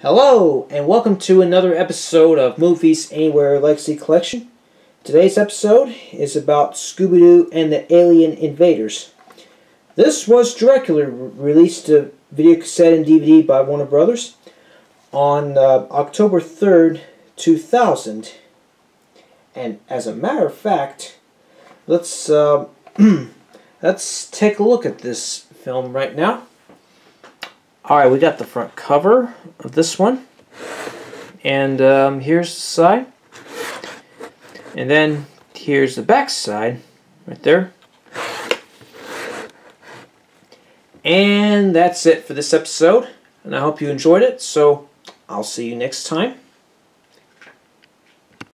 Hello, and welcome to another episode of Movies Anywhere Legacy Collection. Today's episode is about Scooby-Doo and the Alien Invaders. This was directly released to video cassette and DVD by Warner Brothers on October 3rd, 2000. And as a matter of fact, let's take a look at this film right now. Alright, we got the front cover of this one. And here's the side. And then here's the back side, right there. And that's it for this episode. And I hope you enjoyed it. So I'll see you next time.